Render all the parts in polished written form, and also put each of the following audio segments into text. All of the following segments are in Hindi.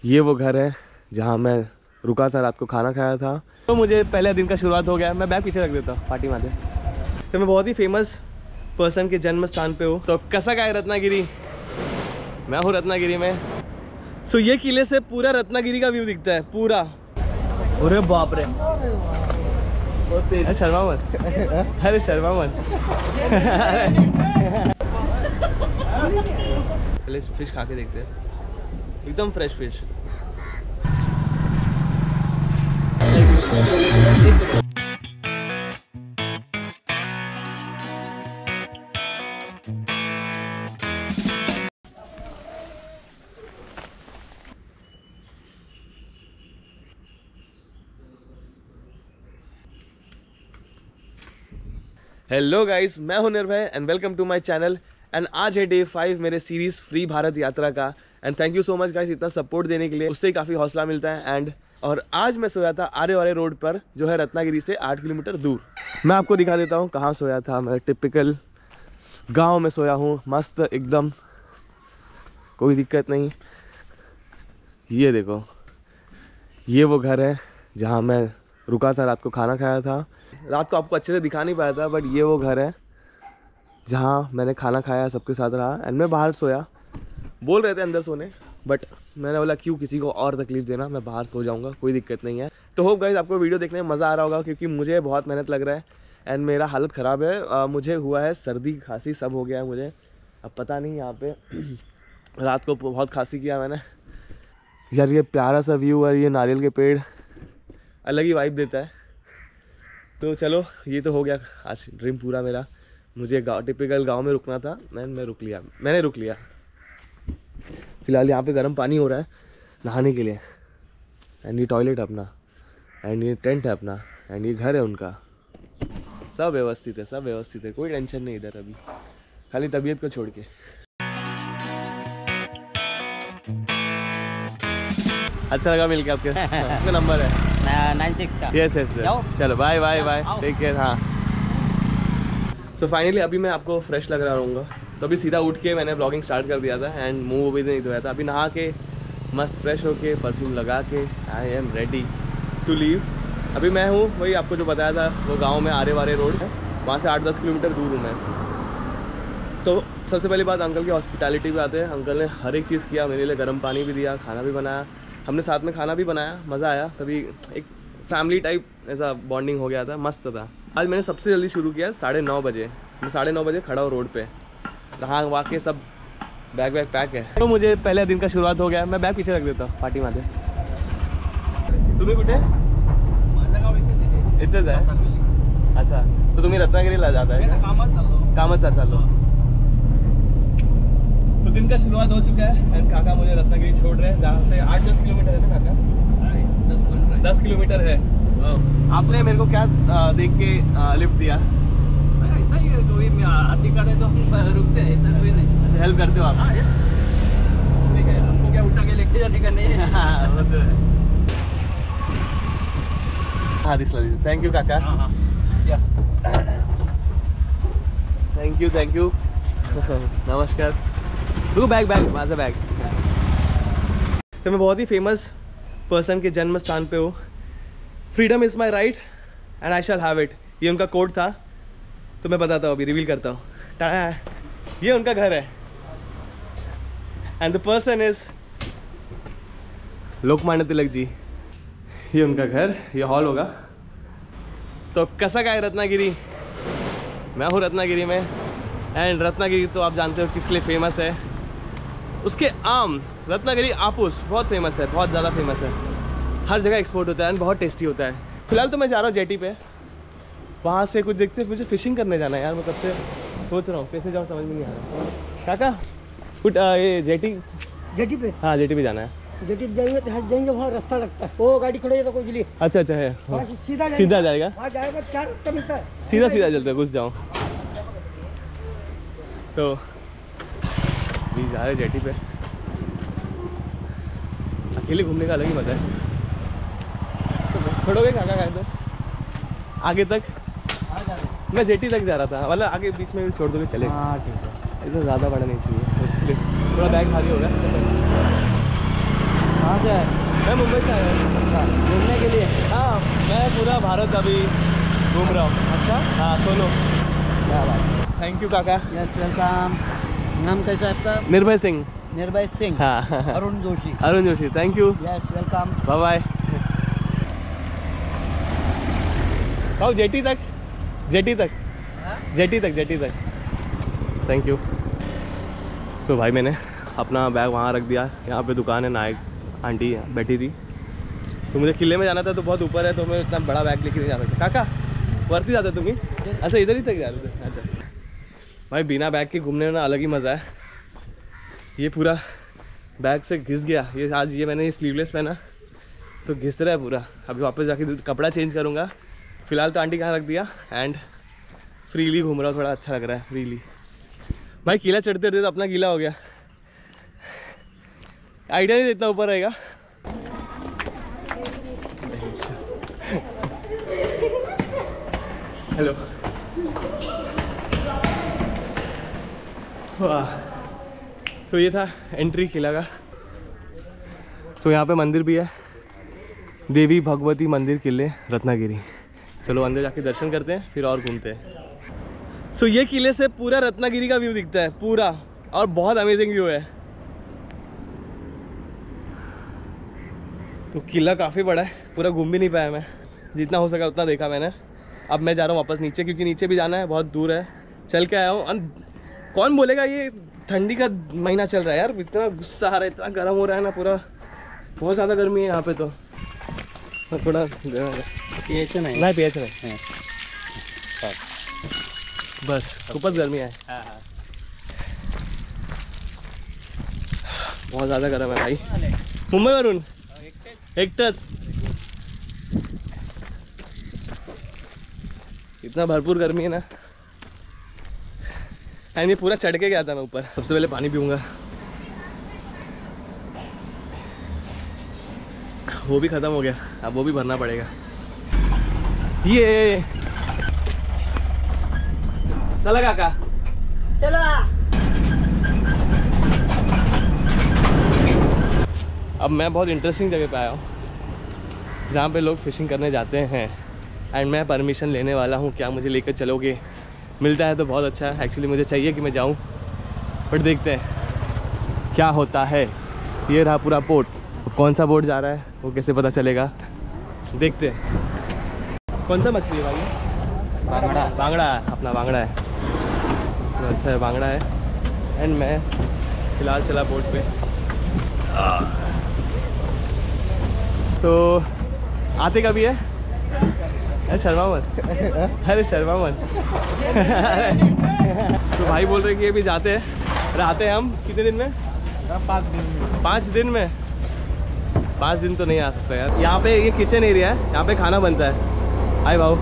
ये वो घर है जहाँ मैं रुका था, रात को खाना खाया था। तो मुझे पहले दिन का शुरुआत हो गया। मैं बैग पीछे रख देता हूँ पार्टी माते। तो मैं बहुत ही फेमस पर्सन के जन्म स्थान पे हूँ। तो कैसा क्या है रत्नागिरी, मैं हूँ रत्नागिरी में। सो ये किले से पूरा रत्नागिरी का व्यू दिखता है पूरा। अरे बाप रे, अरे शर्मा मत, अरे शर्मा मत। पहले फिश खा के देखते हैं, एकदम फ्रेश फिश। हेलो गाइस, मैं हूं Nirbhay and welcome to my channel. And आज है डे 5 मेरे सीरीज फ्री भारत यात्रा का। And thank you so much guys इतना सपोर्ट देने के लिए, उससे ही काफ़ी हौसला मिलता है। और आज मैं सोया था आरे वारे रोड पर, जो है रत्नागिरी से 8 किलोमीटर दूर। मैं आपको दिखा देता हूँ कहाँ सोया था। मैं टिपिकल गांव में सोया हूँ, मस्त एकदम, कोई दिक्कत नहीं। ये देखो, ये वो घर है जहाँ मैं रुका था, रात को खाना खाया था। रात को आपको अच्छे से दिखा नहीं पाया था, बट ये वो घर है जहाँ मैंने खाना खाया, सबके साथ रहा। एंड मैं बाहर सोया। बोल रहे थे अंदर सोने, बट मैंने बोला क्यों किसी को और तकलीफ देना, मैं बाहर सो जाऊँगा, कोई दिक्कत नहीं है। तो होप गाइस आपको वीडियो देखने में मज़ा आ रहा होगा, क्योंकि मुझे बहुत मेहनत लग रहा है एंड मेरा हालत ख़राब है। मुझे हुआ है सर्दी खांसी सब हो गया है मुझे। अब पता नहीं, यहाँ पे रात को बहुत खांसी किया मैंने। यार ये प्यारा सा व्यू और ये नारियल के पेड़ अलग ही वाइब देता है। तो चलो, ये तो हो गया आज ड्रीम पूरा मेरा। मुझे टिपिकल गांव में रुकना था, मैंने रुक लिया। फिलहाल यहाँ पे गर्म पानी हो रहा है नहाने के लिए। एंड ये टॉयलेट अपना, एंड ये टेंट है अपना, एंड ये घर है उनका। सब व्यवस्थित है, कोई टेंशन नहीं इधर अभी, खाली तबीयत को छोड़ के। अच्छा लगा मिलके आपके। आपका नंबर है 96 का। यस। चलो बाय टेक केयर। हाँ, सो फाइनली अभी मैं आपको फ्रेश लग रहा रहूँगा। तो अभी सीधा उठ के मैंने ब्लॉगिंग स्टार्ट कर दिया था एंड मुंह भी नहीं धोया था। अभी नहा के मस्त फ्रेश होके परफ्यूम लगा के I am ready to leave. अभी मैं हूँ वही आपको जो बताया था, वो गाँव में आरे वारे रोड है, वहाँ से 8-10 किलोमीटर दूर हूँ मैं। तो सबसे पहली बात, अंकल की हॉस्पिटैलिटी पे आते हैं। अंकल ने हर एक चीज़ किया मेरे लिए, गर्म पानी भी दिया, खाना भी बनाया, हमने साथ में खाना भी बनाया, मज़ा आया। तभी एक फैमिली टाइप ऐसा बॉन्डिंग हो गया था, मस्त था। आज मैंने सबसे जल्दी शुरू किया 9:30 बजे। मैं 9:30 बजे खड़ा हूँ रोड पे, नहा वहा के सब बैग पैक है। तो मुझे पहले दिन का शुरुआत हो गया। मैं बैग पीछे रख देता हूँ पार्टी माते। तुम्ही कुठे? इथेच आहे। अच्छा, तो तुम्ही रत्नागिरीला जाता है? कामच चाललो। तो दिन का शुरुआत हो चुका है एंड काका मुझे रत्नागिरी छोड़ रहे हैं, जहाँ से 8-10 किलोमीटर है ना काका? 10 किलोमीटर है। आपने मेरे को क्या देख के लिफ्ट दिया? ऐसा ही है, कोई अधिकार है तो रुकते हैं, ऐसा कोई नहीं। हेल्प करते हो आप? ठीक है, हमको क्या उठा के लेके जाने का नहीं है। वो तो है। हाँ दिसला। थैंक यू काका। थैंक यू नमस्कार। रुको, बैग माझा बैग। तो मैं बहुत ही फेमस पर्सन के जन्म स्थान पे हूँ। Freedom is my right and I shall have it, ये उनका कोड था। तो मैं बताता हूँ, अभी रिवील करता हूँ। ये उनका घर है and the person is Lokmanya Tilak ji. ये उनका घर, ये हॉल होगा। तो कैसा क्या है रत्नागिरी, मैं हूँ रत्नागिरी में। एंड रत्नागिरी तो आप जानते हो किस लिए फेमस है। उसके आम, रत्नागिरी आपूस बहुत फेमस है, बहुत ज़्यादा फेमस है। हर जगह एक्सपोर्ट होता है एंड बहुत टेस्टी होता है। फिलहाल तो मैं जा रहा हूँ जेटी पे, वहाँ से कुछ देखते हैं। मुझे फिशिंग करने जाना है यार, मैं कब से सोच रहा हूँ, कैसे जाऊँ समझ में नहीं आ रहा। काका कुछ ये जेटी पे? हाँ जेटी पे जाना है। जेटी जाएंगे वहाँ रास्ता लगता है, वो गाड़ी खड़ी है तो कोई लिए। अच्छा है, सीधा जाएगा, वहाँ जाएगा, 4 रास्ता मिलता है, सीधा चलते हैं, घुस जाऊँ। तो अभी जा रहे जेटी पे। अकेले घूमने का अलग ही मजा है। तो छोड़ोगे काका का तो आगे तक? मैं जेटी तक जा रहा था, मतलब आगे बीच में भी छोड़ दोगे चलेगा? हाँ ठीक है। इतना ज़्यादा बड़ा नहीं चाहिए, थोड़ा बैग भारी होगा। कहाँ से आए? मैं मुंबई से आया हूँ घूमने के लिए? हाँ, मैं पूरा भारत अभी घूम रहा हूँ। अच्छा, हाँ, सोलो। क्या बात। थैंक यू काका। Yes, welcome. नाम कैसा है आपका? निर्भय सिंह। निर्भय सिंह। हाँ Arun Joshi. Arun Joshi, thank you. Yes, welcome. Bye bye. आओ जेटी तक, जेटी तक, जेटी तक, जेटी तक। Thank you. तो भाई मैंने अपना बैग वहाँ रख दिया। यहाँ पे दुकान है, नायक आंटी बैठी थी। तो मुझे किले में जाना था, तो बहुत ऊपर है, तो मैं इतना बड़ा बैग लेके नहीं जा सकता। काका वर्ती जाते तुम ही? अच्छा, इधर ही तक जा रहे थे। अच्छा भाई, बिना बैग के घूमने में ना अलग ही मज़ा है। ये पूरा बैग से घिस गया। ये आज ये मैंने स्लीवलेस पहना तो घिस रहा है पूरा। अभी वापस जाके कपड़ा चेंज करूँगा। फिलहाल तो आंटी कहाँ रख दिया एंड फ्रीली घूम रहा हूँ। थोड़ा अच्छा लग रहा है फ्रीली। भाई किला चढ़ते चढ़ते तो अपना गीला हो गया। आइडिया नहीं इतना ऊपर रहेगा। हेलो। वाह, तो ये था एंट्री किला का। तो यहाँ पे मंदिर भी है, देवी भगवती मंदिर, किले रत्नागिरी। चलो अंदर जाके दर्शन करते हैं, फिर और घूमते हैं। सो ये किले से पूरा रत्नागिरी का व्यू दिखता है पूरा, और बहुत अमेजिंग व्यू है। तो किला काफ़ी बड़ा है, पूरा घूम भी नहीं पाया मैं। जितना हो सका उतना देखा मैंने। अब मैं जा रहा हूँ वापस नीचे, क्योंकि नीचे भी जाना है, बहुत दूर है। चल के आया हूँ। कौन बोलेगा ये ठंडी का महीना चल रहा है यार, इतना गुस्सा आ रहा है, इतना गर्म हो रहा है ना पूरा। बहुत ज़्यादा गर्मी है यहाँ पे। तो थोड़ा पियायचं नाही? नहीं पियायचं नहीं, बस खूपच गर्मी है। बहुत ज़्यादा गर्म है भाई। मुंबईवरून एकटंच? इतना भरपूर गर्मी है ना। एंड ये पूरा चढ़ के गया था मैं ऊपर। सबसे पहले पानी पीऊंगा, वो भी खत्म हो गया, अब वो भी भरना पड़ेगा। ये चला काका, चलो। अब मैं बहुत इंटरेस्टिंग जगह पे आया हूँ, जहाँ पे लोग फिशिंग करने जाते हैं। एंड मैं परमिशन लेने वाला हूँ, क्या मुझे लेकर चलोगे? मिलता है तो बहुत अच्छा है। एक्चुअली मुझे चाहिए कि मैं जाऊँ, बट देखते हैं क्या होता है। ये रहा पूरा पोर्ट। कौन सा बोट जा रहा है वो कैसे पता चलेगा, देखते हैं। कौन सा मछली है भाई? बांगड़ा। बांगड़ा है, अपना बांगड़ा है। तो अच्छा है, बांगड़ा है। एंड मैं फिलहाल चला बोट पे। तो आते कभी है? अरे शर्मा मत, अरे शर्मा मत। तो भाई बोल रहे कि ये भी जाते हैं। अरे आते हैं हम कितने दिन में? 5 दिन। 5 दिन में? 5 दिन तो नहीं आ सकता यार। यहाँ पे ये किचन एरिया है, यहाँ पे खाना बनता है। हाय भाऊ,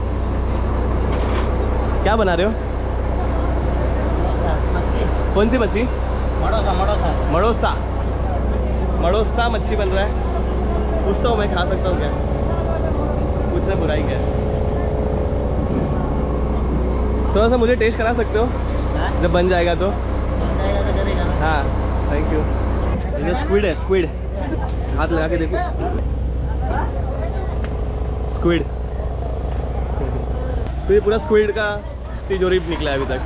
क्या बना रहे हो? कौन सी मच्छी? मड़ोसा। मड़ोसा। मड़ोसा मच्छी बन रहा है। पूछता हूँ मैं, खा सकता हूँ क्या? पूछना बुराई क्या है? थोड़ा सा मुझे टेस्ट करा सकते हो जब बन जाएगा तो? हाँ, थैंक यू। ये स्क्विड है, स्क्विड। हाथ लगा के देखो, स्क्विड। तो ये पूरा स्क्विड का तिजोरी निकला है अभी तक।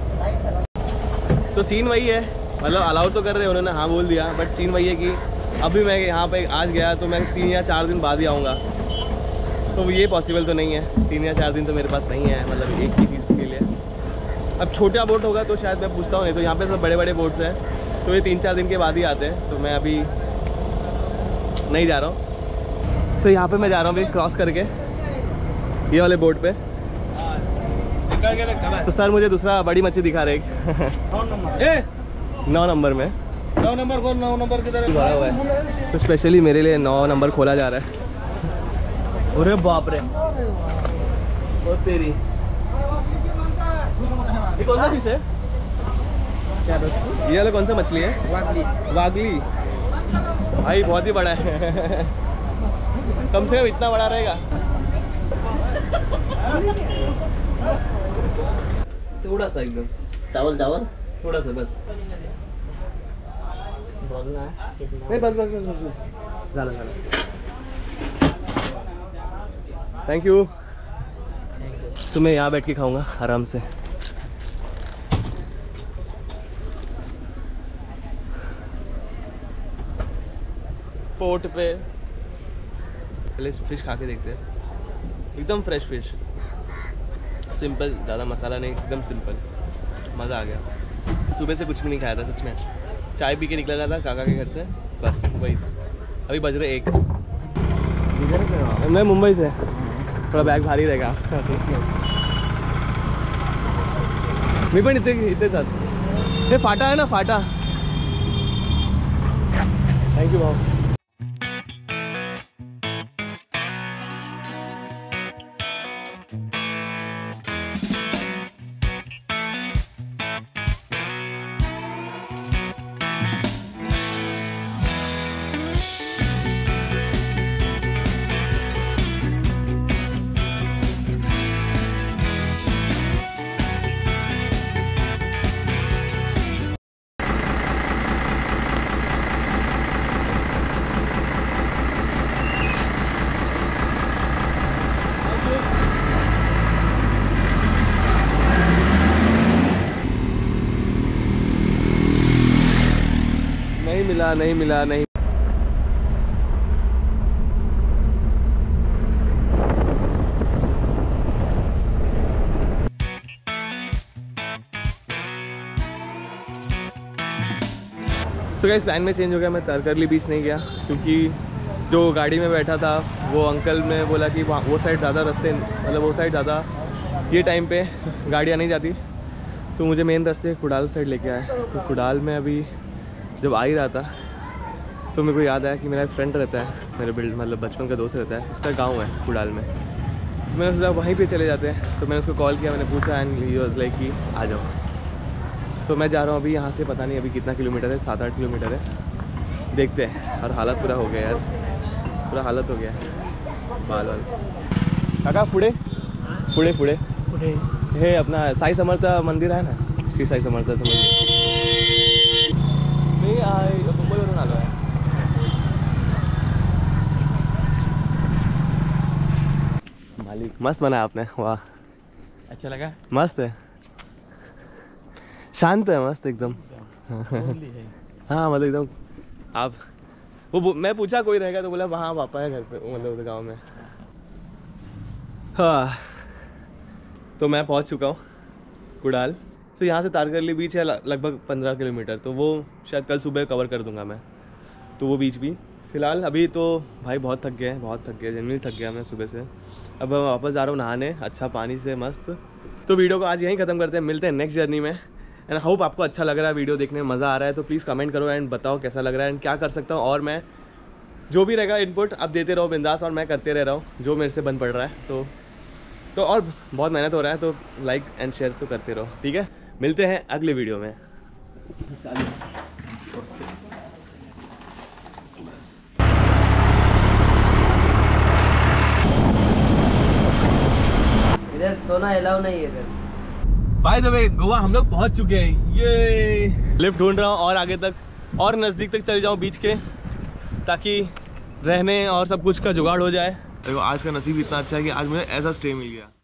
तो सीन वही है, मतलब अलाउ तो कर रहे हैं उन्होंने, हाँ बोल दिया, बट सीन वही है कि अभी मैं यहाँ पे आज गया तो मैं 3 या 4 दिन बाद ही आऊँगा। तो ये पॉसिबल तो नहीं है, 3 या 4 दिन तो मेरे पास नहीं है, मतलब एक ही चीज़ के लिए। अब छोटा बोट होगा तो शायद मैं पूछता हूँ, नहीं तो यहाँ पे सब बड़े बड़े बोट्स हैं, तो ये 3-4 दिन के बाद ही आते हैं। तो मैं अभी नहीं जा रहा हूँ। तो यहाँ पे मैं जा रहा हूँ अभी क्रॉस करके ये वाले बोट पे। तो सर मुझे दूसरा बड़ी मच्छी दिखा रहे 9 नंबर में। 9 नंबर कौन? 9 नंबर किधर भरा हुआ है, तो स्पेशली मेरे लिए 9 नंबर खोला जा रहा है। अरे बाप रे, ओ तेरी। ये कौन सा फिश है? ये वाला कौन सा मछली है? वागली। वागली भाई बहुत ही बड़ा है। कम से कम इतना बड़ा रहेगा। थोड़ा सा एकदम चावल थोड़ा सा बस। बोलना है नहीं बस बस बस बस बस ज़्यादा ज़्यादा। Thank you. तो मैं यहाँ बैठ के खाऊंगा आराम से। पोर्ट पे पहले फिश खा के देखते हैं। एकदम फ्रेश फिश, सिंपल, ज़्यादा मसाला नहीं, एकदम सिंपल, मज़ा आ गया। सुबह से कुछ भी नहीं खाया था सच में, चाय पी के निकला था काका के घर से, बस वही। अभी बज रहे 1। मैं मुंबई से, थोड़ा बैग भारी रहेगा। नहीं पण इतने साथ ये फाटा है ना, फाटा। थैंक यू भाव। नहीं मिला नहीं। सो गाइस प्लान में चेंज हो गया, मैं तारकर्ली बीच नहीं गया क्योंकि जो गाड़ी में बैठा था वो अंकल ने बोला कि वो साइड ज़्यादा रास्ते, मतलब वो साइड ज़्यादा ये टाइम पे गाड़ियाँ नहीं जाती, तो मुझे मेन रास्ते कुडाल साइड लेके आए। तो कुडाल में अभी जब आ ही रहा था तो मेरे को याद आया कि मेरा एक फ्रेंड रहता है, मेरे मतलब बचपन का दोस्त रहता है, उसका गांव है कुडाल में। मैंने सोचा वहीं पे चले जाते हैं, तो मैंने उसको कॉल किया, मैंने पूछा एंड ही वाज लाइक कि आ जाओ। तो मैं जा रहा हूँ अभी यहाँ से, पता नहीं अभी कितना किलोमीटर है, 7-8 किलोमीटर है, देखते हैं। और हालत पूरा हो गया यार, पूरा हालत हो गया बाल वाल। काका पुढे पुढे पुढे पुढे हे अपना साई समर्थ मंदिर आहे ना, श्री साई समर्थाचं मंदिर। मी मुंबईवरून आलो आहे। मालिक मस्त बना आपने, वाह अच्छा लगा। मस्त है, शांत है, मस्त एकदम। हाँ मतलब एकदम आप वो मैं पूछा कोई रहेगा तो बोला वहाँ पापा है घर पे, मतलब गांव में। हाँ तो मैं पहुँच चुका हूँ कुडाल। तो यहाँ से तारकर्ली बीच है लगभग 15 किलोमीटर, तो वो शायद कल सुबह कवर कर दूंगा मैं, तो वो बीच भी। फ़िलहाल अभी तो भाई बहुत थक गए हैं, बहुत थक गए, जनरली थक गया मैं सुबह से। अब मैं वापस जा रहा हूँ नहाने, अच्छा पानी से मस्त। तो वीडियो को आज यहीं ख़त्म करते हैं, मिलते हैं नेक्स्ट जर्नी में। एंड होप आपको अच्छा लग रहा है, वीडियो देखने में मज़ा आ रहा है, तो प्लीज़ कमेंट करो एंड बताओ कैसा लग रहा है एंड क्या कर सकता हूँ। और मैं जो भी रहेगा इनपुट आप देते रहो बिंदास, और मैं करते रह रहा हूँ जो मेरे से बन पड़ रहा है। तो और बहुत मेहनत हो रहा है, तो लाइक एंड शेयर तो करते रहो, ठीक है। मिलते हैं अगले वीडियो में। इधर सोना अलाउ नहीं है इधर। बाय द वे गोवा हम लोग पहुंच चुके हैं, ये लिफ्ट ढूंढ रहा हूँ और आगे तक और नज़दीक तक चले जाऊँ बीच के, ताकि रहने और सब कुछ का जुगाड़ हो जाए। देखो आज का नसीब इतना अच्छा है कि आज मुझे ऐसा स्टे मिल गया।